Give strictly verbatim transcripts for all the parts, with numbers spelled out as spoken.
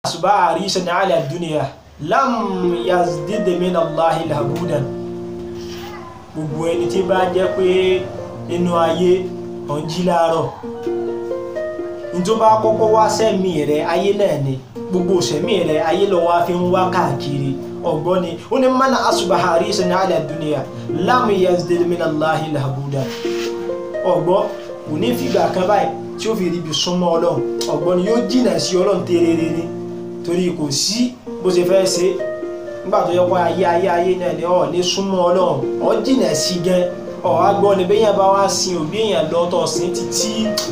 asbaha harisan ala dunya lam yazdid min Allahi lahudan gbogbo ẹni tí bá jẹ́ pé inú ayé on jí láàárọ̀ nto bá kọ́kọ́ wá sẹ́mi rẹ̀ ayé náà ni gbogbo sẹ́mi rẹ̀ ayé ló wá fi ń wá káàkiri ọgbọ́ni ó ní man asbaha harisan ala dunya lam yazdid min Allahi lahudan ọgbọ́ kò ní fìgbà kan báyìí tí ó fi rí bí súnmọ́ Ọlọ́run ọgbọ́ni yóò jìnà sí Ọlọ́run tẹ́rẹ́rẹ́ ni torí kò sí bó ṣe fẹ́ ṣe nígbà tó yẹ kó ayé ayé ayé náà ni ọ̀ ní súnmọ́ Ọlọ́run ọ̀ jìnà sí gan ọ̀ wá gbọ́ ni bẹ́yẹn bá wá sin òbí èèyàn lọ́tọ̀ sí títí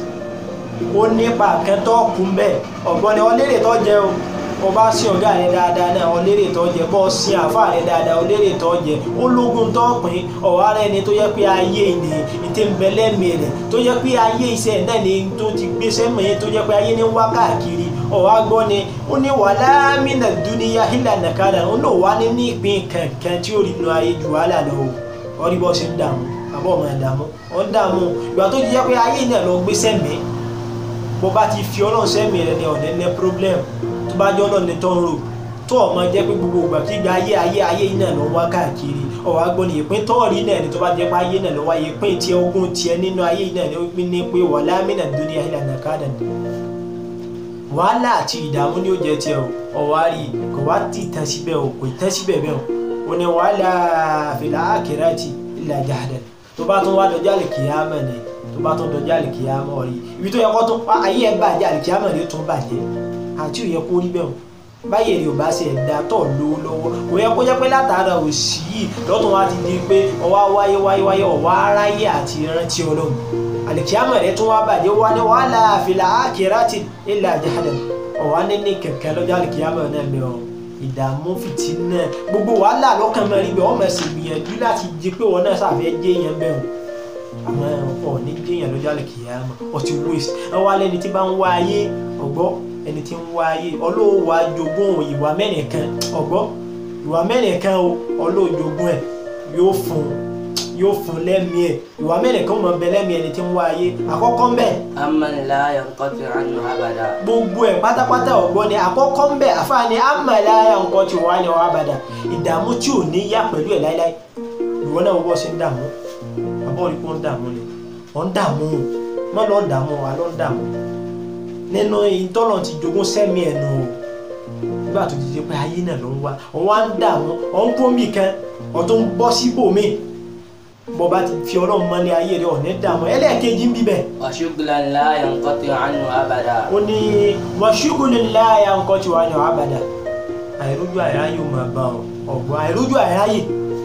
ó nípa kẹtọ́ kún bẹ́ẹ̀ ọ̀gbọ́ni ọlẹ́rẹ̀ tó jẹ́ o o bá sí ọ̀gá rẹ̀ dáadáa náà ọlẹ́rẹ̀ tó jẹ́ bọ́ sí àfà rẹ̀ dáadáa ọlẹ́rẹ̀ tó jẹ́ ológun tó pín ọ̀wá rẹ̀ ni tó yẹ pé ayé ni ìtẹ́ ń bẹ lẹ́mìí rẹ̀ tó yẹ pé ayé iṣẹ́ náà ni tó ti gbé sẹ́mọ̀ yẹn tó yẹ pé ayé ní wá káàkiri ọ̀wá gbọ́ ni ó ní wala mina dunya illa nakada ó lò wá ní ní ìpín kankan tí ó rí nu ayé ju wàhálà lọ o ọrí bọ́ ṣe ń dààmú àbọ̀ ọmọ ìdààmú ọ̀ ń dààmú ìgbà tó ti yẹ pé ayé náà lọ gbé sẹ́mìí bó bá ti fi Ọlọ́run sẹ́mi rẹ̀ ní ọ̀nà ní problem tó bá jẹ́ Ọlọ́run ní tó ń rò tó ọmọ jẹ́ pé gbogbo ìgbà tí gba ayé ayé ayé yìí náà lọ wá káàkiri ọ̀wá gbọ́ ni ìpín tọ́ọ̀rí náà ni tó bá jẹ́ pé ayé náà lọ wá ìpín tiẹ̀ ogún tiẹ̀ nínú ayé yìí náà ni ó pín ní pé wala mina dunya illa nakada wàhálà àti ìdààmú ni ó jẹ́ tiẹ̀ o ọ̀wá rí kò wá ti tán síbẹ̀ o kò tán síbẹ̀ bẹ́ẹ̀ o ní wala fil akhirati illa jahannam tó bá tún wá dọjọ́ àlìkìyámà ni tó bá tún dọjọ́ àlìkìyámà rí ibi tó yẹ kó tún ayé ẹ̀ bàjẹ́ àlìkìyámà ni ó tún bàjẹ́ àti ò yẹ kó rí bẹ́ẹ̀ o báyìí èrè ò bá ṣe ẹ̀dá tọ̀ lówó lọ́wọ́ kò yẹ kó jẹ́ pé látara òsì yìí lọ́tún wá ti di pé ọwá wáyé wáyé wáyé ọ̀wá aráyé àti ìrántí Ọlọ́run àlìkìyámà rẹ̀ tún wá bàjẹ́ wá ní wala fil akhirati illa jahannam ọ̀wá níní kẹ̀kẹ́ lọ́jọ́ àlìkìyámà náà bẹ̀ ọ́ ìdààmú fìtínà gbogbo wàhálà lọ́kàn mẹ́rin bẹ̀ wọ́n mọ̀ sí gbìyànjú láti di pé wọn náà ṣàfẹ́ jẹ́ yẹn bẹ̀ àmọ́ ọ̀ ní jẹ́yàn lọ́jọ́ àlìkìyámà ọ̀ ti waste ẹ wá lẹ́ni tí bá ń wá ayé ọ̀gbọ́ ẹni tí ń wá ayé ọlọ́wọ́ ajogún ìwà mẹ́rin kan ọ̀gbọ́ ìwà mẹ́rin kan ọlọ́wọ́ jogún ẹ̀ yóò fún yóò fún lẹ́mìí ẹ̀ ìwà mẹ́rin kan mọ̀ bẹ lẹ́mìí ẹni tí ń wá ayé àkọ́kọ́ ń bẹ. amman la yanqati anhu abada. gbogbo ẹ̀ pátápátá ọ̀gbọ́ ni àkọ́kọ́ ń bẹ àfààní amman la yanqati anhu abada ìdààmú tí ò ní yá pẹ̀lú ẹ̀ láíláí ìwọ náà wọ́n ṣe ń dààmú àbọ̀rí kó ń dààmú ni ọ̀ ń dààmú mọ́ lọ́ọ́ dààmú wa lọ́ọ́ dààmú nínú ìtọ́nà ti jogún sẹ́mi ẹ̀nu o nígbà tó ti di pé ayé náà ló ń wá ọ̀ wá ń dààmú ọ̀ ń kó mi kan ọ̀ tó ń bọ́ síbòmí bọ́ bá ti fi Ọlọ́run mọ́lé ayé rẹ̀ ọ̀ ní dààmú ẹlẹ́ẹ̀kejì ń bíbẹ̀. wa shughlan la yanqati anhu abada. ó ní wa shughlan la yanqati anhu abada àìrójú àìráyè ò máa bá ọ ọ̀gbọ́n àìrójú àìráyè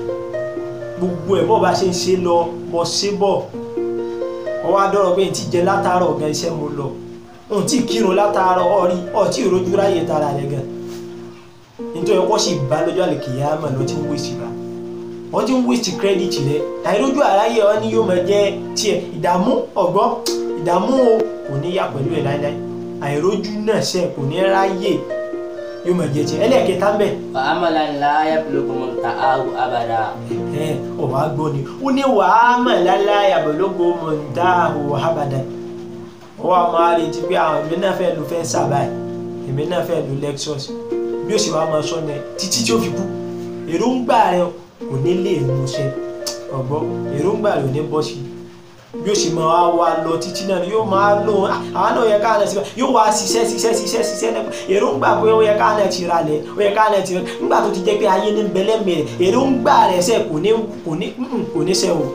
gbogbo ẹ̀ bọ́ bá ṣe ń ṣe lọ bọ́ ṣe bọ̀ ọwọ́ adọ́rọ̀ pé ti jẹ látàárọ̀ ọ̀gá iṣẹ́ mo lọ òun tí kírun látàárọ̀ ọ̀rí ọ̀tí ìrojú ráyè tara rẹ̀ gan nítorí ọkọ̀ sì bá lọ́jọ́ àlìkìyámà lọ tí ń wéṣì bá wọ́n ti ń wéṣì kírẹ́dìtì rẹ̀ àìrójú àráyè ọ ní yóò máa jẹ́ tiẹ̀ ìdààmú ọ̀gbọ́n ìdààmú o kò ní yá pẹ̀lú ẹ̀ láíláí àìrójú náà ṣe kò ní ráyè yóò máa jẹ́ tiẹ̀ ẹlẹ́ẹ̀kẹta ń bẹ̀. wa amalan la yablughu muntahaahu abada. ẹ ọ̀ wá gbọ́ ni ó ní wa amalan la yablughu muntahaahu abada wọ́n á máa retí pé àwọn èmi náà fẹ́ lu fẹ́ sábà ẹ̀ èmi náà fẹ́ lu lectures bí ó sì wá máa sọ ní títí tí ó fi kú èròǹgbà rẹ kò ní lè mú ṣẹ ọ̀gbọ́ èròǹgbà rẹ ò ní bọ́ sí bí ó sì máa wá lọ títí náà yóò máa lò àwọn náà yẹ ká náà síbẹ̀ yóò wá ṣiṣẹ́ ṣiṣẹ́ ṣiṣẹ́ ṣiṣẹ́ náà èròǹgbà pé ó yẹ ká náà ti ra lẹ̀ ó yẹ ká náà ti rẹ̀ nígbà tó ti jẹ́ pé ayé ní bẹ́lẹ́mì rẹ̀ èròǹgbà rẹ̀ sẹ́ kò ní kò ní kò ní sẹ́ o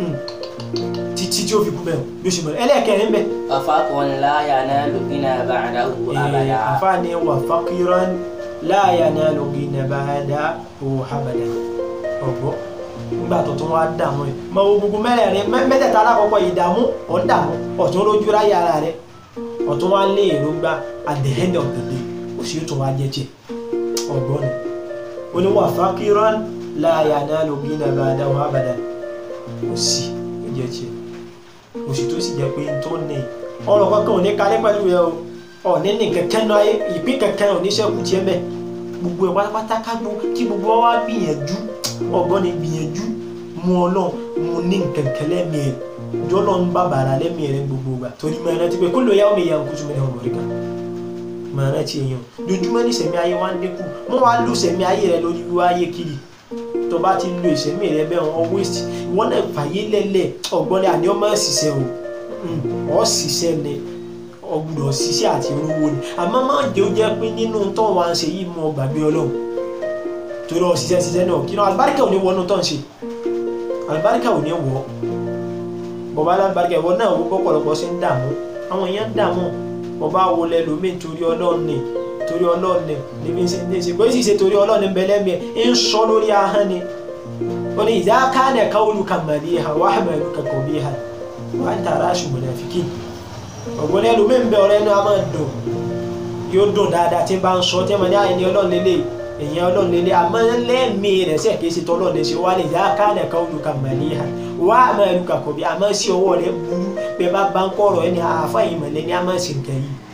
títí tí ó fi kú bẹ́ẹ̀ bí ó sì mọ̀ ẹlẹ́ẹ̀kẹrin bẹ́ẹ̀. wafaqun la yanalu ghina ba'dahu abada. àfààní wa faqiran la yanalu ghina ba'dahu abada ọ̀gbọ́ nígbà tó tún wá dààmú ẹ̀ mọ gbogbo mẹ́rẹ̀ẹ̀rin mẹ́tẹ̀ẹ̀ta alákọ̀ọ́kọ́ ìdààmú ọ̀dààmú ọ̀tún lójú ráyà ara rẹ̀ ọ̀tún wá lé èròǹgbà at the end of the day ó sì tún wá jẹ́jẹ́ ọ̀gbọ́ ni ó ní wa faqiran la yanalu ghina ba'dahu abada kò sí jẹ́jẹ́ oṣù tó sì jẹ́ pé tó ní ọ̀rọ̀ kankan ò ní kalẹ̀ pẹ̀lú rẹ o ọ̀ ní ní kẹ̀kẹ́ náà ìpín kẹ̀kẹ́ ò ní sẹ́kù tiẹ̀ mẹ́ gbogbo ẹ̀ pátápátá kágbó kí gbogbo wa gbìyànjú ọgbọ́n ni gbìyànjú mú Ọlọ́run mú ní kẹ̀kẹ́ lẹ́mí ẹ̀ jọ́lọ́ ń bá bàrà lẹ́mí ẹ̀ gbogbo wa torí mọ́ ẹ̀rẹ́ ti pé kullu yawmin yanqusu minhu mawrikan máa rántí èèyàn lójúmọ́ ní ìṣẹ̀mí ayé wa ń dínkù wọ́n wá lù ìṣẹ̀mí ayé rẹ lórí wíwá ayé kiri tó bá ti lo ìṣẹ̀mí rẹ bẹ́ẹ̀ wọ́n waste wọ́n náà fàyè lẹ́lẹ̀ ọ̀gbọ́n ní àní ọmọ ṣiṣẹ́ o ọ̀ ṣiṣẹ́ ni ọgbọ́dọ̀ ṣiṣẹ́ àti rówó ni àmọ́ máa jẹ́ ó jẹ́ pé nínú tó wà ń ṣe yìí mú ọ gbàgbé ọlọ́run torí ọ ṣiṣẹ́ ṣiṣẹ́ náà kí náà àlùbáríkà ò ní wọnú tó ń ṣe àlùbáríkà ò ní wọ̀ bọ̀bá alábàríkà ìwọ náà wọ́n pọ̀pọ̀lọpọ̀ ṣe ń dààmú àwọn èèyàn ń dààmú bọ̀bá wo lẹ́lòmíì torí ọlọ́run ni torí ọlọ́run ni níbi ṣe ní ṣe bó sì ṣe torí ọlọ́run ń bẹ lẹ́mìí ẹ̀ ń sọ lórí ahọ́n ni ó ní idha kana qawluka malihan wa amaluka qabihan wa anta rashu munafiqin ọ̀gbọ́n ẹlòmíì ń bẹ ọ̀rẹ́ inú a máa dùn yóò dùn dáadáa tí ń bá ń sọ tí wọ́n ní àyẹ̀ni ọlọ́run lélẹ̀ èèyàn ọlọ́run lélẹ̀ àmọ́ lẹ́mìí rẹ̀ sẹ́ẹ̀ kì í ṣe tọ́lọ́run lè ṣe wá ní idha kana qawluka malihan wá àmọ́ ẹ̀rù kàkọ́ bí àmọ́ sí ọwọ́ rẹ̀ burú pé bá bá ń kọ̀rọ̀ ẹni àáfà yìí mọ̀lẹ́ ní àmọ́ sí nǹkan yìí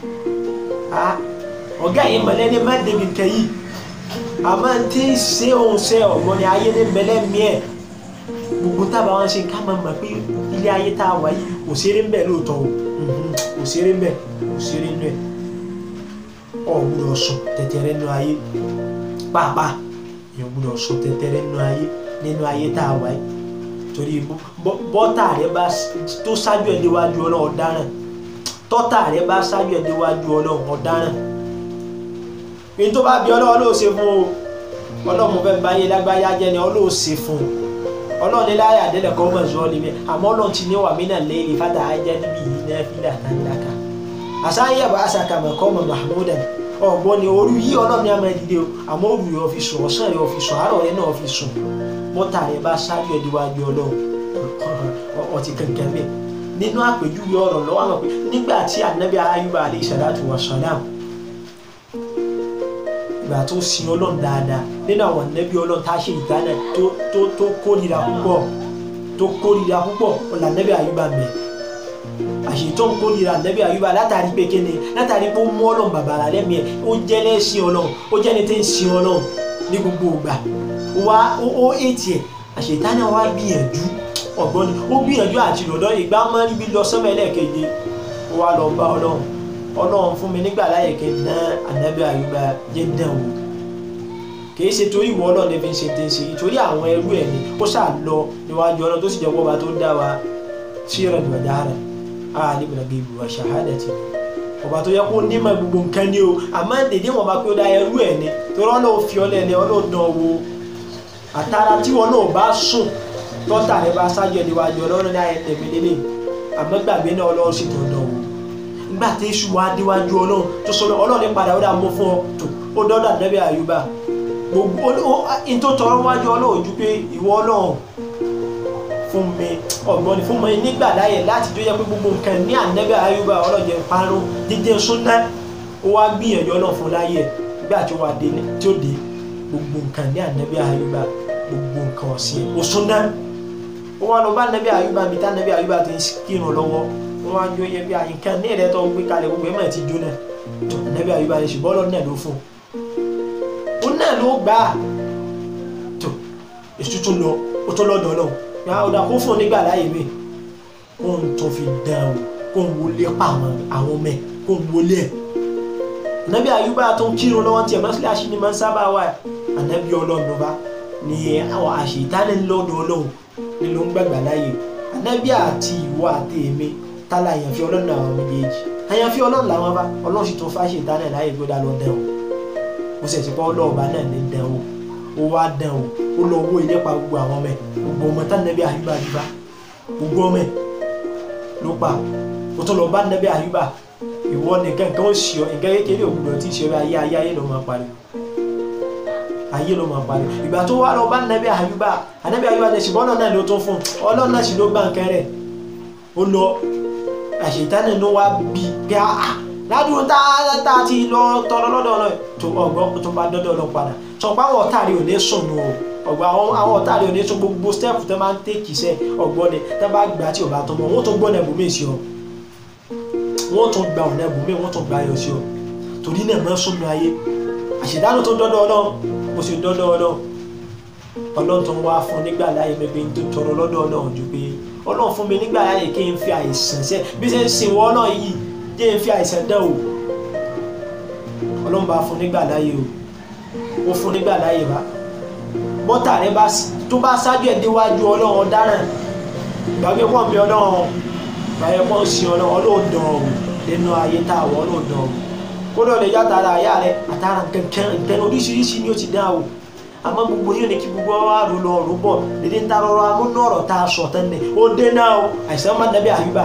ọ̀gá yìí mọ̀lẹ́ ní má débi nǹkan yìí àmọ́ tí ń ṣe òun ṣe ọ̀gbọ́n ni ayé ní mẹ́lẹ́ miẹ́ gbogbo tábà wọn ṣe ká máa mọ̀ pé ilé ayé tá a wà yìí kò ṣeré ń bẹ̀ lóòótọ́ o kò ṣeré ń bẹ̀ kò ṣeré ń bẹ̀ ọ̀ gbọ́dọ̀ sùn tẹ̀tẹ̀rẹ̀ nínú ayé pàápàá èèyàn gbọ́dọ̀ sùn tẹ̀tẹ̀rẹ̀ nínú ayé nínú ayé tá a wà yìí torí bọ́tà rẹ bá tó ṣáájú ẹ̀ déwájú ọlọ́run ọ̀daràn tọ́tà rẹ bá ṣáájú ẹ̀ déwájú ọlọ́run ọ̀daràn ní tó bá bí ọlọ́run ló ṣe fún o ọlọ́run fẹ́ báyé lágbáyá jẹ́ ni ọlọ́run ṣe fún o ọlọ́run ní láyà àdélẹ̀ kọ́ mọ̀ ṣọ́ níbẹ̀ àmọ́ ọlọ́run ti ní wà mí náà lẹ́yìn fata ajá níbi yìí náà fi dà tán dáka àṣàyẹ̀ bá aṣàkàmọ̀ kọ́ mọ̀ mahmudan ọ̀gbọ́n ni orí yí ọlọ́run ní àmọ́ ìdílé o àmọ́ òru rẹ̀ ọ̀fi sùn ọ̀sán rẹ̀ ọ̀fi sùn àárọ̀ rẹ̀ náà ọ̀fi sùn bọ́tà rẹ̀ bá ṣáájú ẹ̀ déwájú ọlọ́run ọtí kankan bẹ́ẹ̀ nínú àpèjúwe ọ̀rọ̀ lọ́wọ́ àwọn pé nígbà tí ànábì ayúbà alayhi salatu wa salam ìgbà tó sin ọlọ́run dáadáa nínú àwọn ànábì ọlọ́run tá a ṣe ìdáná tó tó tó kórìíra púpọ̀ tó kórìíra púpọ̀ ọ̀là ànábì ayúbà mẹ́ àṣetọ́ ń kórìíra ànábì ayúbà látàrí pé kéne látàrí pé ó mú ọlọ́run bàbàrà lẹ́mìí ẹ̀ ó jẹ́ lẹ́sìn ọlọ́run ó jẹ́ ní tẹ́ ń sin ọlọ́run ní gbogbo ìgbà wá ó ètì ẹ̀ àṣetánà wá gbìyànjú ọ̀gbọ́n ni ó gbìyànjú àti lọ́dọ̀ ìgbà máa ń rí bí lọ sọ́mọ́ ẹlẹ́ẹ̀keje ó wá lọ bá ọlọ́run ọlọ́run fún mi nígbà láyè kí n dán ànábì àyùbá jẹ́ dán wò kìí ṣe torí ìwọ ọlọ́run fi ń ṣe tí ń ṣe torí àwọn ẹrú ẹ̀ ni ó ṣáà lọ níwájú ọlọ́run tó sì jẹ́ wọ́ba tó dá wa síran ìwàdà rẹ̀ alimul ghaibi wa shahadati ọba tó yẹ kó nímọ̀ gbogbo nǹkan ni o àmọ́ dèdè wọn bá pé ó dá ẹrú ẹ̀ ni torí ọlọ́run fi ọlẹ́ni ọlọ́run dán wo àtàrà tí wọn náà bá sùn tọ́tà rẹ bá ṣáájú ẹ̀ níwájú ọlọ́run ní ayẹyẹ tẹ̀mí lélẹ̀ àmọ́ gbàgbé náà ọlọ́run sì dandan o nígbà tí èṣù wá déwájú ọlọ́run tó sọ ọlọ́run ní padà ó dà mọ́ fún ọ tó ó dọ́dọ̀ ànábì àyùbá gbogbo in tó tọrọ wájú ọlọ́run ju pé ìwọ ọlọ́run fún mi ọ̀gbọ́n ni fún mi nígbà láyè láti tó yẹ pé gbogbo nǹkan ní ànábì àyùbá ọlọ́jẹ̀ parun dídé súnná ó wá gbìyànjú ọlọ́run fún láyè nígbà tí ó wà dé tí ó dé gbogbo nǹkan ní ànábì àyùbá gbogbo nǹkan ọ̀sìn ó súnná ó wá lọ bá ànábì àyùbá mi tá ànábì àyùbá ti ń kírun lọ́wọ́ wọ́n wá jó yẹ bí àyíká ní ẹ̀rẹ́ tó gbé kalẹ̀ gbogbo ẹ̀ mọ̀ ti jóná tó ànábì àyùbá ni ṣùgbọ́n ọlọ́run náà ló fún un ó náà ló gbà á tó èso tó lọ ó tó lọ́dọ̀ ọlọ́run yà ó dà kó fún un nígbà láyè mi kó ń tó fi dán o kó ń wọlé pa àwọn ọmọ ẹ̀ kó ń wọlé ẹ̀ ànábì àyùbá tó ń kírun lọ́wọ́ tiẹ̀ mọ́síláṣí ni máa ń sábà wà ànábì ọlọ́run ló bá ní àwọn àṣetánì lọ́dọ̀ ọlọ́run ni ló ń gbàgbà láyè ànábì àti ìwọ àti èmi tálà àyànfi ọlọ́run àwọn méjèèjì àyànfi ọlọ́run làwọn bá ọlọ́run sì tún fáṣe ìtánì láyè gbọ́dá lọ dán o mo sì ti pọ́ ọlọ́ọ̀bá náà ní dán o ó wá dán o ó lọ owó ilé pa gbogbo àwọn ọmọ ẹ̀ gbogbo ọmọ tá ànábì àyùbá àyùbá gbogbo ọmọ ẹ̀ ló pa ó tó lọ bá ànábì àyùbá ìwọ nìkan nǹkan ó ṣe ọ nǹkan kékeré òwúrọ̀ tí ì ṣe ọ ayé ayé ayé ló máa pariwo ayé ló máa parí ìgbà tó wá lọ bá ànábì àyùbá ànábì àyùbá ní ṣùgbọ́n náà ló tún fún ọlọ́run náà sì ló gbà nǹkan rẹ̀ ó lọ àṣetánì ló wá bí bí a ládùúgbò tá a ti lọ tọrọ lọ́dọ̀ ọlọ́run tó ọgbọ́n tó bá dọ́dọ̀ ọlọ́run padà sọ pé àwọn ọ̀tá rẹ̀ ò ní sùn nù o ọgbọ́n àwọn ọ̀tá rẹ̀ ò ní sùn gbogbo stẹ́ẹ̀pù tó máa ń tẹ́kì sẹ́ ọgbọ́n ni tó bá gbà tí ò bá tọmọ wọ́n tó gbọ́ ọ̀nà ẹ̀bùnmí sí ọ wọ́n tó gba ọ̀nà ẹ̀bùnmí wọ́n tó gba ayọ̀ sí ọ torí náà mọ́ sùn nù ayé àṣetánì tó dọ́dọ̀ ọlọ́run mo ṣe dọ́dọ̀ ọlọ́run ọlọ́run tó ń wá fún nígbà láyé mẹ́gbẹ́ tó tọrọ lọ́dọ̀ ọlọ́run ju pé ọlọ́run fún mi nígbà láyé kí n fi àìsàn ṣe bí ṣe ń sin wọ́n náà yìí jẹ́ n fi àìsàn dán o ọlọ́run bá fún nígbà láyé o ó fún nígbà láyé bá bọ́tà rẹ bá tó bá ṣáájú ẹ̀ déwájú ọlọ́run ọ̀daràn gbàgbé pọ̀ ń bẹ ọlọ́run gbàgbé pọ̀ ń sin ọlọ́run ọlọ́ọ̀dàn ọ̀hún nínú ayé tá a wọ̀ ọlọ́ọ̀dàn ọ̀hún kódà lè já tara àyà rẹ àtàrà kankan nǹkan oríṣiríṣi ni ó ti dá o àmọ́ gbogbo yóò ní kí gbogbo wa rò lọ rò bọ̀ dédé ń ta rọrọ amúnú ọ̀rọ̀ tá a sọ tẹ́lẹ̀ ó dé náà o àìsàn má dàbí àyíbá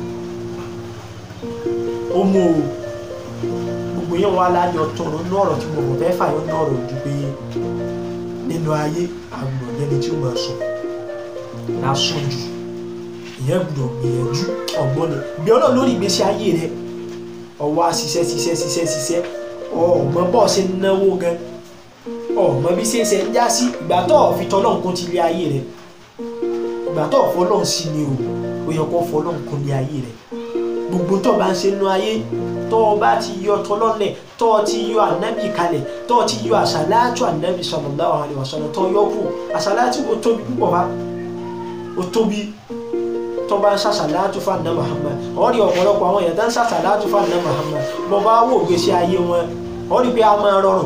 ó mú o gbogbo yẹn wà lájọ tọrọ ní ọ̀rọ̀ tí mo fẹ́ fàyọ ní ọ̀rọ̀ ojú pé nínú ayé àwọn ọ̀dẹ́ni tí ó máa sọ lásán jù ìyẹn gbọ́dọ̀ gbìyànjú ọgbọ́n ni bí ọlọ́run lórí ìgbésí ayé rẹ ọwọ́ àṣìṣẹ́ ṣiṣẹ́ ṣiṣẹ́ ṣiṣẹ́ ọmọ bọ́ọ̀ ṣe náwó gan ọmọ bí ṣe ń ṣe ń já sí ìgbà tó fi tọ́lọ́run kún ti lé ayé rẹ ìgbà tó fọlọ́run sí ni o ó yẹ kó fọlọ́run kún lé ayé rẹ gbogbo tó bá ń ṣe nú ayé tó o bá ti yọ tọlọ́lẹ̀ tó o ti yọ ànábì kalẹ̀ tó o ti yọ àṣàlátù ànábì sallallahu alaihi wasallam tó yọ kù àṣàlátù ó tóbi púpọ̀ wá ó tóbi tó bá ń ṣàṣàlátù fún ànábì Muhammad ó rí ọ̀pọ̀lọpọ̀ àwọn èèyàn tó ń ṣàṣàlátù fún ànábì Muhammad bó bá wò gbèsè ayé wọn ó rí pé a máa rọrùn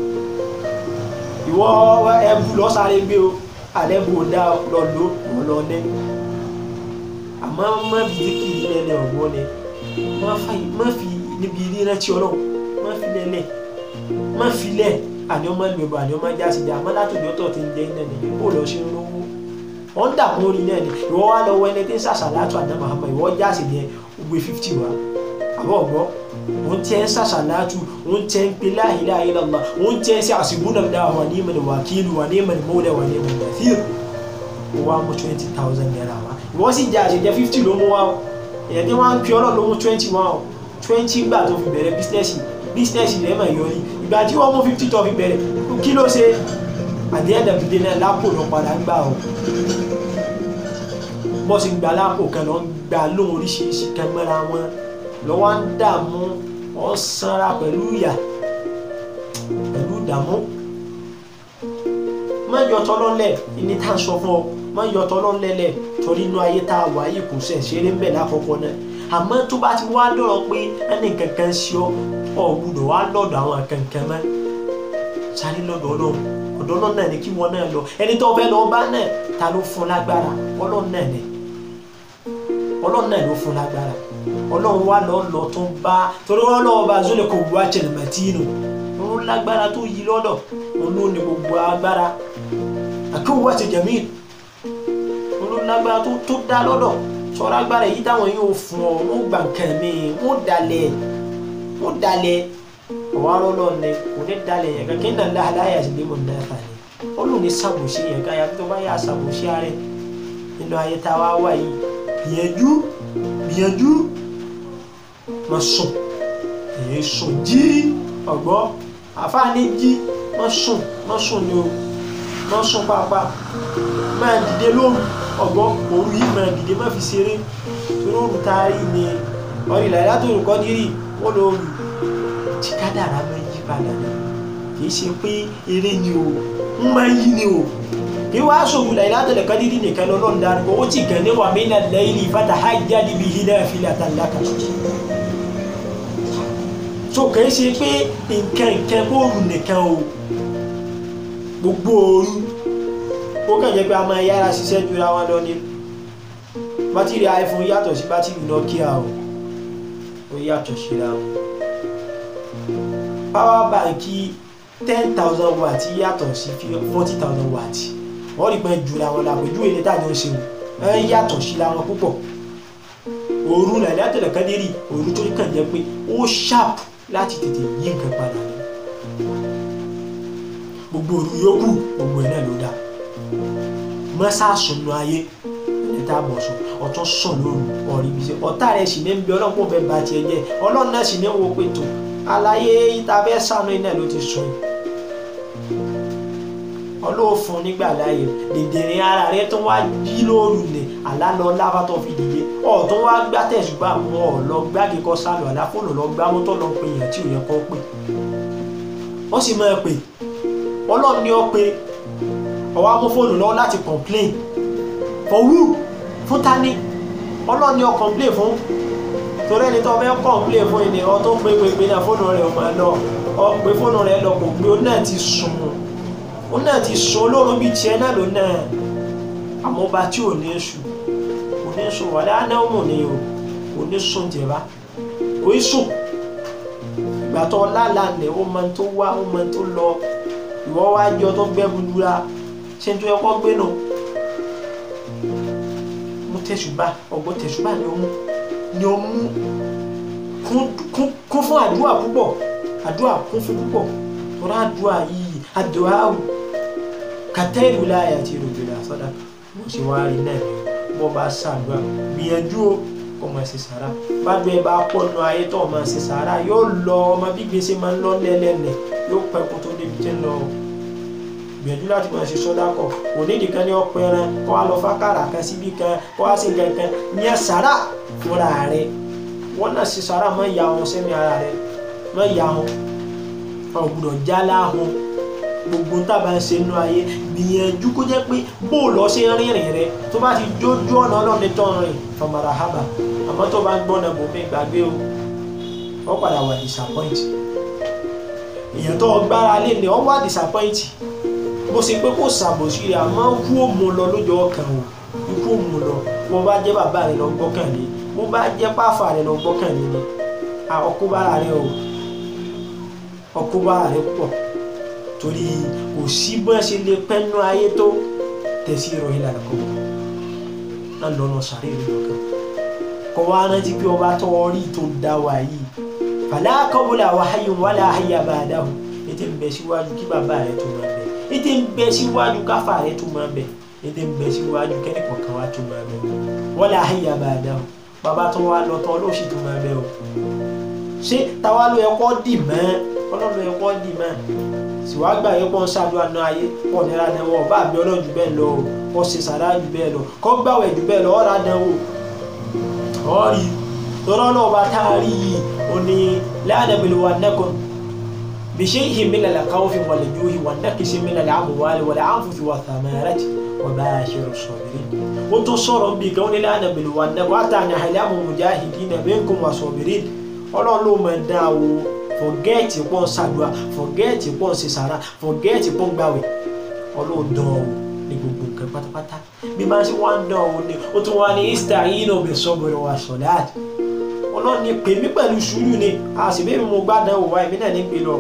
ìwọ ẹbù lọ́sàrẹ́ gbé o àlẹ́bù ò dá lọ lò wọ́n lọ ní àmọ́ má bí kì í lẹ́lẹ̀ ọ̀gbọ́n ni má fi níbi ìrántí ọlọ́run má fi lẹ́lẹ̀ má fi lẹ̀ àní ọmọ ìlú ẹ̀bọ̀ àní ọmọ jáde dé àmọ́ látòjọ́ tó ti ń jẹ́ iná ni bó lọ ṣe ń lówó wọ́n ń dààmú orí náà ni ìwọ wá lọ́wọ́ ẹni tí ń ṣàṣàlátù àná Muhammad ìwọ jáde ní ogbe fifty wa àbọ̀ ọ̀gbọ́ wọ́n tẹ́ ń ṣàṣàlátù wọ́n tẹ́ ń pe la ilaha illallah wọ́n tẹ́ ń ṣe hasbunallahu wa ni'mal wakil wa ni'mal mawla wa ni'mal nasir wọ́n wá mú twenty thousand naira wa ìwọ sì jẹ́ àṣejẹ́ fifty ló mú wa o èyàn tí wọ́n á ń fi ọlọ́run ló mú twenty wa o twenty gbà tó fi bẹ̀rẹ̀ bísínẹ́sì bísínẹ́sì rẹ̀ mà yọrí ìgbà tí wọ́n mú fifty tó fi bẹ̀rẹ̀ kí ló ṣe àdé ẹ̀dàbídé náà lápò lọ padà gbà o bọ́sì gba lápò kan lọ ń gba lóhun oríṣiríṣi kan mọ́ra wọn lọ́wọ́ ń dààmú ọ̀ sanra pẹ̀lú ìyà pẹ̀lú ìdààmú má yọ tọ́lọ́lẹ̀ ní tá à ń sọ fún ọ má yọ tọ́lọ́lẹ̀lẹ̀ torí inú ayé tá a wà yìí kò sẹ̀ ṣeré ń bẹ̀ lákọ̀ọ́kọ́ náà àmọ́ tó bá ti wá dọ̀rọ̀ pé ẹnì kankan ṣe ọ ọ gbọ́dọ̀ wá lọ́dọ̀ àwọn kankan mọ́ sáré lọ́dọ̀ ọlọ́run ọ̀dọ̀ ọlọ́run náà ni kí wọ́n náà lọ ẹni tó fẹ́ lọ bá náà ta ló fún lágbára ọlọ́run náà ni ọlọ́run náà ló fún lágbára ọlọ́run wá lọ lọ tó ń bá torí wọn lọ́wọ́ bá zólè kò wá ṣẹlẹ̀ mẹ́tìínù òun lágbára tó yí lọ́dọ̀ òun ló ní gbogbo agbára àkíwò ti jẹ̀mí òun ló lágbára tó tó dá lọ́dọ̀ sọ̀rọ̀ agbára yìí táwọn yóò fún ọ wọ́n gbà nǹkan mi wọ́n dalẹ̀ wọ́n dalẹ̀ ọ̀wá lọ́lọ́ ni kò ní dalẹ̀ yẹn kankan náà láàláyà sí lémọ̀ náà fà ní olùn ní sàbòsí yẹn ká yàtọ̀ tó bá yà sàbòsí ààrẹ nínú ayé tá a wá wá yìí gbìyànjú gbìyànjú má sùn èyí sùn jí ọ̀gbọ́ àfáàní jí má sùn má sùn ni o má sùn pàápàá máa dìde lóru ọ̀gbọ́ òru yìí máa dìde má fi ṣeré torí òru tá a rí ni ọ̀rìn làyà tó rò kọ́ nírì wọ́n lọ rù tí kádàrá máa yí padà ní kìí ṣe pé eré ni o ń máa yí ni o kí wàá sòrò làyà tó lè kọ́ nírì nìkan lọ́nà ń darí owó tí kàn ní wà mí náà lẹ́yìn fatahajjad bihi nafilatan laka so kìí ṣe pé nǹkan nǹkan bóòrù nìkan o gbogbo ooru ó kàn jẹ́ pé a máa yára ṣiṣẹ́ jura wọn lọ ní bátìrì iPhone yàtọ̀ sí bátìrì Nokia o ó yàtọ̀ síra wọn power bank ten thousand watt yàtọ̀ sí forty thousand watt wọ́n rí pé jura wọn làpẹ̀jú èlé tàjọ ṣe o ẹ yàtọ̀ síra wọn púpọ̀ òru nàìjíríà tẹ̀lé kẹ́dẹ́rì òru tó kàn jẹ́ pé ó sharp láti tètè yí nǹkan padà ní gbogbo òru yòókù gbogbo ẹ̀ náà ló dá mọ́sáàsùnú ayé ẹni tá a bọ̀ sùn ọ̀tún sùn lóru ọ̀rí bí ṣe ọ̀tá rẹ̀ sì ní ń bẹ ọlọ́run kò fẹ́ ba tiẹ̀ jẹ́ ọlọ́run náà sì ní wo pé tó àlàyé ìtafẹ́ sànú iná ló ti sùn ọlọ́ọ̀fun nígbà láàyè dèdèrè ara rẹ̀ tó wá jí lóru ní àlálọ́ lábá tó fi dìde ọ̀tún wá gbá tẹ̀sùbà mọ́ ọ lọ gbági kọ́ sálọ àláfóònù lọ gbá mọ́tò lọ pé èèyàn tí ò yẹ kọ́ pé wọ́n sì máa pè ọlọ́run ní ọ pé ọwọ́ amú fóònù lọ́wọ́ láti complain for who fún tani ọlọ́run ní ọ complain fún torí ẹni tó fẹ́ complain fún ẹni ọ tó ń pè pé pé náà fóònù rẹ̀ ò máa lọ ọ̀pẹ fóònù rẹ̀ lọ kò gbé ó náà ti sùn ó náà ti sùn olórun bíi tiẹ̀ náà ló náà àmọ́ ọba tí ò ní sùn kò ní sùn wà láàánú mọ̀ ní o kò ní sùn jẹ̀bá kò í sùn ìgbà tó lálàálẹ̀ ó mọ tó wá ó mọ tó lọ ìwọ wá jọ tó gbẹ́ bulura ṣé n tó yẹ kó gbé nù mú tẹ̀sùbá ọgbọ́n tẹ̀sùbá ni ó mú ni ó mú kún fún àdúrà púpọ̀ àdúrà kún fún púpọ̀ tọ́ra àdúrà yìí àdúrà áwù kàtẹ́rù láyà tí ìròjò là sọ́dà mo ṣe wá rí náà ni bọ́ bá ṣàdúrà gbìyànjú o kó máa ṣe sàrà bá gbé bá pọ̀ nù ayé tó máa ṣe sàrà yóò lọ ọmọ bí gbèsè máa ń lọ lẹ́lẹ́lẹ̀ yóò pẹ́ kó tó débi tẹ́ ń lọ gbìyànjú láti máa ṣe sọ́dà kọ̀ onídìí kan ní ọ̀pẹ ẹran kó wá lọ fákàrà kan síbí kan kó wá sí kankan ní ẹ sàrà fúnra rẹ wọn náà ṣe sàrà máa ya wọn sẹ́mi ara rẹ máa ya wọn ọ̀gbùdọ̀ jálá wọn gbogbo tábà ń ṣe inú ayé gbìyànjú kó jẹ́ pé bóòlù ọ̀ṣẹ́ rìnrìn rẹ tó bá ti jójú ọ̀nà ọlọ́ọ̀ni tó ń rìn fọmọdà hábà àmọ́ tó bá ń gbọ́nà bòmí gbàgbé o wọ́n padà wà disappoint èèyàn tó gbára lé ní wọ́n wà disappoint bó ṣe pé kó ṣàbòsí rẹ̀ àmọ́ kú òmù lọ lójó ọkàn o ikú òmù lọ bó bá jẹ́ bàbá rẹ̀ lọ gbọ́kànlé bó bá jẹ́ pàfà rẹ̀ lọ gbọ́kànlé ni ọkùnbára rẹ̀ o ọkùnbára rẹ̀ pọ̀ torí kò sí bó ṣe lè pẹ́nu ayé tó tẹ̀sí ìròyìn lànà kọ́ náà lọ́nà sàárè rẹ̀ lọ́kàn kọ́ wá rántí pé ọba tó rí tó dá wa yìí fala qabla wa hayyun wala hayya ba'dahu ètè ń bẹ síwájú kí bàbá rẹ̀ tó máa bẹ ètè ń bẹ síwájú káfà rẹ̀ tó máa bẹ ètè ń bẹ síwájú kẹ́ni kọ̀ọ̀kan wá tó máa bẹ wala hayya ba'dahu bàbá tó wá lọ́tọ̀ olóòṣì tó máa bẹ o ṣé táwa ló yẹ kó dì mọ́ ọlọ́run yẹ kó dì mọ́ siwagba yẹ kó ń ṣàdúrà náà ayé pọ̀ nira náà wọ́n bá àbí ọlọ́run jù bẹ́ẹ̀ lọ o kó ṣe sàrà jù bẹ́ẹ̀ lọ kó gbàwẹ̀ jù bẹ́ẹ̀ lọ ọ̀rá náà wò ọ̀rí tọ́rọ́ náà bá tá a rí yìí ó ní láàdàbìlì wà nẹ́kọ̀ọ́ bìṣẹ́ ìhì mílẹ̀ làkàwọ́ fi wọlé ju ìwà nẹ́kìsí mílẹ̀ làmúwálé wọlé àǹfùfì wà tàmẹ́rẹ́tì wọ́n bá a ṣe sọ̀bìrì ó tó sọ̀rọ̀ bí gan ní láàdàbìlì wà nẹ́kọ̀ọ́ àtàní àhàlẹ́ mujahidin minkum wà sọ̀bìrì ọlọ́run ló mọ̀ dá o forget pọ́n ṣàdúrà forget pọ́n ṣe sàrà forget pọ́n gbàwẹ̀ ọlọ́run dán o ní gbogbo nǹkan pátápátá bí máa ṣe wá ń dán o ní ó tún wá ní ista'inu bis-sabri was-salat ọlọ́run ní pè mí pẹ̀lú sùúrù ni àṣìbí mi mo gbádùn òwò àìmí náà ní pè lọ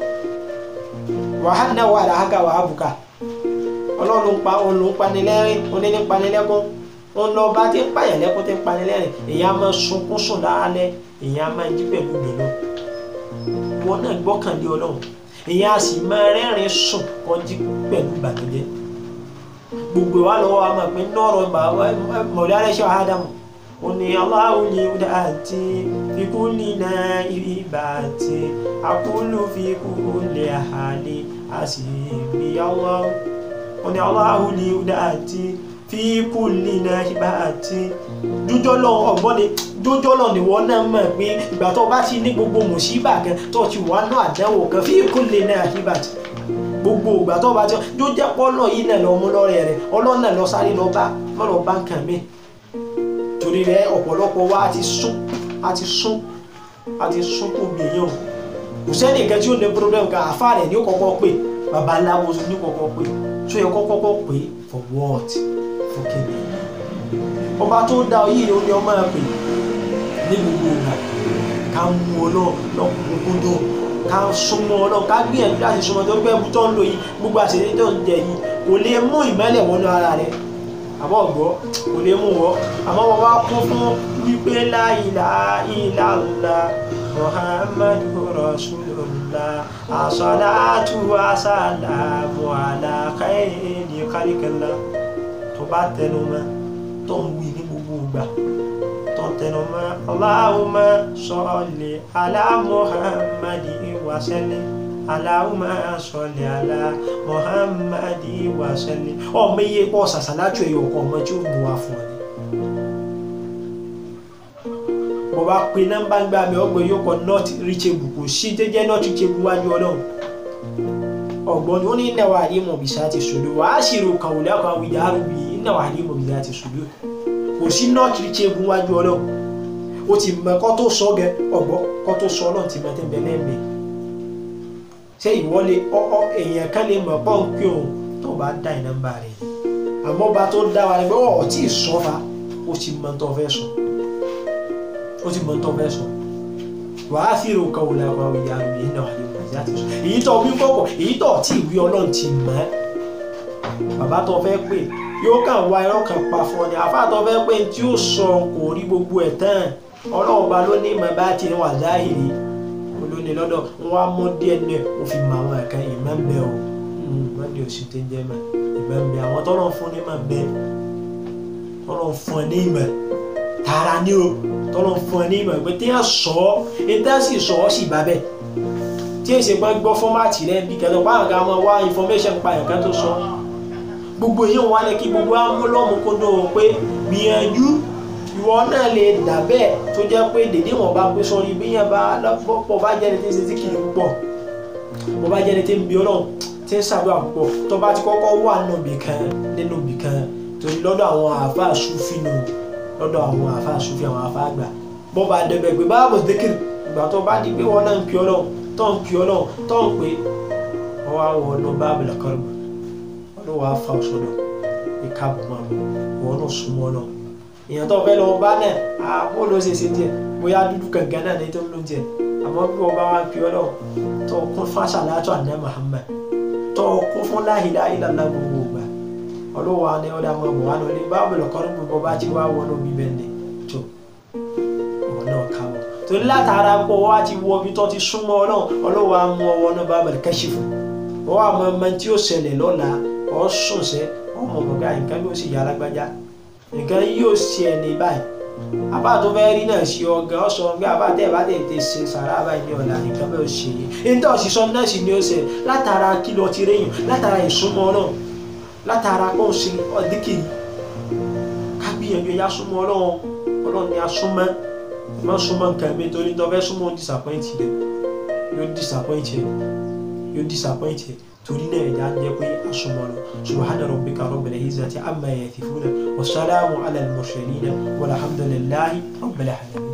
wàhálà náà wà láhàkà wà ábùkà ọlọ́run ń pa òun ló ń panilẹ́rìn oní ní panilẹ́kún òun lọ bá ti ń pààyàn lẹ́kún ti ń panilẹ́rìn èèyàn máa sunkún sùn lálẹ́ èèyàn máa jí pẹ̀lú ìdùnnú wọn náà gbọ́kànlé ọlọ́run èèyàn á sì máa rẹ́rìn sùn kọjí pẹ̀lú ìbànújẹ́ gbogbo wa lọ́wọ́ a máa pín nọ́ọ̀rọ̀ mọ̀lẹ́ alẹ́ṣẹ́ àádámù ó ní Allahu li udati fi kulli naibati aqulu fi kulli hali asibi Allah ó ní Allahu li udati fi kulli naibati dújọ́ lọ ọ̀gbọ́n ni dújọ́ lọ ni wọ́n náà mọ̀ pé ìgbà tó bá ti ní gbogbo mùsíbà kan tó ti wà náà àdánwò kan fi kulli naibati gbogbo ìgbà tó bá ti jó jẹ́ pọ́lọ̀ yìí náà lọ mú lọ́rẹ̀ rẹ̀ ọlọ́run náà lọ sáré lọ bá má lọ bá nǹkan mi torí rẹ̀ ọ̀pọ̀lọpọ̀ wa a ti sún a ti sún a ti sún kó mi èèyàn kò sẹ́ni nǹkan tí ó ní problem kan àfa rẹ̀ ní kọ́kọ́ pé babaláwo ní kọ́kọ́ pé tó yẹ kọ́kọ́ pé for what for kíni ọba tó dá ọ yìí ó ní ọmọ ẹ pè ní gbogbo ìgbà ká mú ọ lọ lọkùnkúndùn ká súnmọ́ ọlọ́run ká gbìyànjú láti súnmọ́ tó gbẹ́ ẹbú tó ń lò yìí gbogbo àṣírí tó ń jẹ yìí kò lè mú ìmọ́lẹ̀ wọnú ara rẹ̀ àmọ́ ọ̀gbọ́ kò lè mú wọ́ àmọ́ wọn wá kún fún wípé la ilaha illallah muhammadu rasulullah as-salatu was-salamu ala khayri khalqillah tó bá tẹnu mọ́ tó ń wí ní gbogbo ìgbà tẹnumọ́ Allahumma salli ala Muhammadi wa sallim Allahumma salli ala Muhammadi wa sallim ọmọ iye pọ̀ sàṣàlájú ẹ̀yọ̀ ọkọ̀ ọmọ tí ó mú wa fún ọ ní bọ́ bá pe nọ́mbà gbà mí ọgbọ̀n yóò kọ not reachable kò sí tó jẹ́ not reachable wájú ọlọ́run ọgbọ́n ni ó ní ìnáwó àdìmọ̀ bìsà ti sòdò wàá ṣírò kàwé àkọ́ àwùjá àrùbí ìnáwó àdìmọ̀ bìsà ti sòdò kò sí not reachable wájú ọlọ́run ó ti mọ kọ́ tó sọ gẹ ọ̀gbọ́ kọ́ tó sọ ọlọ́run ti mọ tẹ́ bẹ́ẹ̀ lẹ́ẹ̀mẹ́ ṣé ìwọ lè ọ èèyàn kan lè mọ̀ pọ́n pé òun tó bá dá nọ́mbà rẹ̀ àmọ́ bá tó dá wa ni pé ọ̀ tí ì sọ fa ó ti mọ tó fẹ́ sọ ó ti mọ tó fẹ́ sọ wàá fi ro kan wòlé àwọn àwọn ìyá rẹ̀ náà àlè wọ̀ ìyá ti sọ èyí tó wí pọ̀pọ̀ èyí tó tí ì wí ọlọ́run ti mọ̀ ẹ́ bàbá tó fẹ́ pè yóò kàn wá irọ́ kan pa fún ọ ni àfa tó fẹ́ pè tí ó sọ kò rí gbogbo ẹ̀ tán ọlọ́run ba ló ní ìmọ̀ bá ti wà láìrí olóni lọ́dọ̀ wọn á mú díẹ̀ náà ó fi mọ àwọn ẹ̀ka ìmọ̀ ń bẹ o wọ́n di oṣù tó ń jẹ́ mọ̀ ìmọ̀ ń bẹ àwọn tọ́lọ̀ fún ní mọ̀ bẹ tọ́lọ̀ fún ẹ ní ìmọ̀ tààrà ní o tọ́lọ̀ fún ẹ ní ìmọ̀ pé tí wọ́n sọ ọ́ ètò sì sọ ọ́ sì bá bẹ́ẹ̀ tí èsì pé gbọ́ fọ́mátì rẹ̀ bí kẹ́lẹ́ pa àga máa wá information pa ẹ̀ka tó sọ gbogbo èyí wọn wá lẹ kí gbogbo amúlọ́mù kó dùn ó pé gbìyànjú ìwọ náà lè dà bẹ́ẹ̀ tó jẹ́ pé dèdè wọn bá pé sọ ibi yẹn bá lọ́pọ̀ bá jẹ́ni tí ń ṣe tí kìí púpọ̀ bó bá jẹ́ni tí ń bí ọlọ́run tí ń ṣàdúrà púpọ̀ tó bá ti kọ́kọ́ wà nínú ibì kan nínú ibì kan torí lọ́dọ̀ àwọn àáfàá Sufi nù lọ́dọ̀ àwọn àáfàá Sufi àwọn àáfàá àgbà bó bá dẹ̀bẹ̀ pé báàbò dékìrì ìgbà tó bá di pé wọn náà ń pè ọlọ́run tó ń pè ọlọ́run tó ń pè ọwọ́ àwọn ọ̀nà báàbò làkọ́rọ̀ ọlọ́wọ́ á fa ọ̀ṣọ́dọ̀ ìkábù máa wọn náà súnmọ́ náà èèyàn tó fẹ́ lọ bá náà àbó ló ṣe ṣe díẹ̀ bóyá dúdú kankan náà ní tó ń lò jẹ àmọ́ bí wọ́n bá wá fi ọlọ́run tó kún fún aṣáláàtọ̀ àná Muhammad tó kún fún la ilaha illallah gbogbo ògbà ọlọ́wọ́ ni ọ̀dà mọ̀ wọ́n wá lọ báwo lọ́kọ́rọ́ gbogbo bá ti wá wọnú bíbẹ̀ ní tó ọ̀wọ́ náà káwọ́ torí látara pọ̀ wá ti wọ ibi tó ti súnmọ́ ọlọ́run ọlọ́wọ́ á mú ọwọ́ náà bá bẹ̀rẹ̀ kẹ́sì fún wọ́n á mọ ọmọ tí ó ṣẹlẹ̀ lọ́la ọ̀ sùn sẹ́ ọmọ ọ̀gá nǹkan ló sì yára gbájá nǹkan yóò ṣe ẹni báyìí àbá tó fẹ́ rí náà ṣe ọgá ọ̀sọ̀ ọgá àbá tẹ́ ẹ̀ bá tètè ṣe sàrà báyìí ní ọ̀la nǹkan bẹ́ẹ̀ ṣe é níta òṣìṣọ́ náà sì ni ó ṣe látara kí lọ ti réyìn látara ìsúnmọ́ náà látara kó ń ṣe ọ̀díkìrì ká gbìyànjú ẹ̀yà súnmọ́ ọlọ́run ọlọ́run ni a súnmọ́ má súnmọ́ nǹkan mi torí tó fẹ́ súnmọ́ disappoint rẹ yóò disappoint rẹ yóò disappoint rẹ torí náà ẹ̀dá ń jẹ́ pé asúnmọ́ lọ subhana rabbika rabbil izzati amma yasifuna wa salamun ala al-mursalin walhamdulillahi rabbil alamin.